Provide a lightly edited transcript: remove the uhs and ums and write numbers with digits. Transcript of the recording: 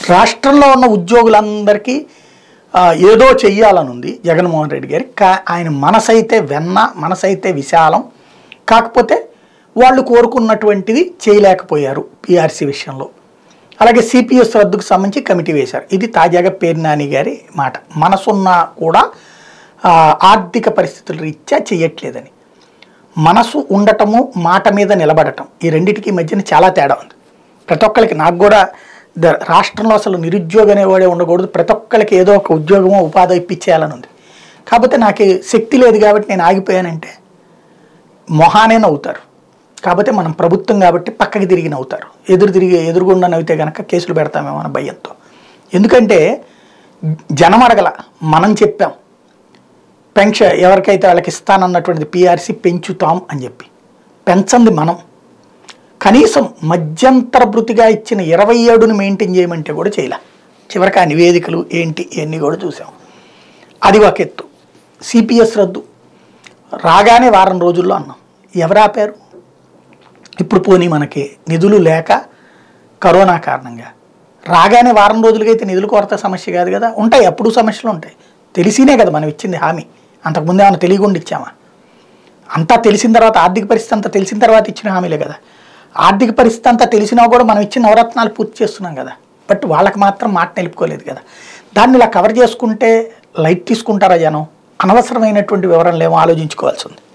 రాష్ట్రంలో ఉన్న ఉద్యోగులందరికీ ఏదో చెయ్యాలని ఉంది జగన్మోహన్ రెడ్డి గారి. ఆయన మనసైతే వెన్న, మనసైతే విశాలం. కాకపోతే వాళ్ళు కోరుకున్నటువంటిది చేయలేకపోయారు పిఆర్సీ విషయంలో. అలాగే సిపిఎస్ రద్దుకు సంబంధించి కమిటీ వేశారు. ఇది తాజాగా పేర్ని నాని గారి మాట. మనసున్నా కూడా ఆర్థిక పరిస్థితుల రీత్యా చెయ్యట్లేదని. మనసు ఉండటము, మాట మీద నిలబడటం, ఈ రెండింటికి మధ్యన చాలా తేడా ఉంది. ప్రతి ఒక్కరికి, నాకు కూడా రాష్ట్రంలో అసలు నిరుద్యోగం అనేవాడే ఉండకూడదు, ప్రతి ఒక్కరికి ఏదో ఒక ఉద్యోగమో ఉపాధి ఇప్పించేయాలని ఉంది. కాకపోతే నాకు శక్తి లేదు కాబట్టి నేను ఆగిపోయానంటే మొహానే నవ్వుతారు. కాకపోతే మనం ప్రభుత్వం కాబట్టి పక్కకి తిరిగి నవ్వుతారు. ఎదురుగుండా నవ్వితే కనుక కేసులు పెడతామేమో అన్న భయంతో. ఎందుకంటే జనం అడగల, మనం చెప్పాం పెన్షన్ ఎవరికైతే వాళ్ళకి ఇస్తానన్నటువంటిది పిఆర్సీ పెంచుతాం అని చెప్పి. పెంచంది మనం. కనీసం మధ్యంతర భృతిగా ఇచ్చిన 27ని మెయింటైన్ చేయమంటే కూడా చేయలే. చివరికి ఆ నివేదికలు ఏంటి ఇవన్నీ కూడా చూసాం. అది ఒక ఎత్తు. సిపిఎస్ రద్దు రాగానే వారం రోజుల్లో అన్నాం. ఎవరు ఆపారు? ఇప్పుడు పోనీ మనకి నిధులు లేక కరోనా కారణంగా రాగానే వారం రోజులకైతే నిధులు కొరత సమస్య కాదు కదా. ఉంటాయి, అప్పుడు సమస్యలు ఉంటాయి. తెలిసినే కదా మనం ఇచ్చింది హామీ. అంతకుముందు ఏమైనా తెలియకుండా ఇచ్చామా? అంతా తెలిసిన తర్వాత, ఆర్థిక పరిస్థితి అంతా తెలిసిన తర్వాత ఇచ్చిన హామీలే కదా. ఆర్థిక పరిస్థితి అంతా తెలిసినా కూడా మనం ఇచ్చిన నవరత్నాలు పూర్తి చేస్తున్నాం కదా. బట్ వాళ్ళకి మాత్రం మాట నిలుపుకోలేదు కదా. దాన్ని ఇలా కవర్ చేసుకుంటే లైట్ తీసుకుంటారా జనం? అనవసరమైనటువంటి వివరణలు ఏమో ఆలోచించుకోవాల్సి ఉంది.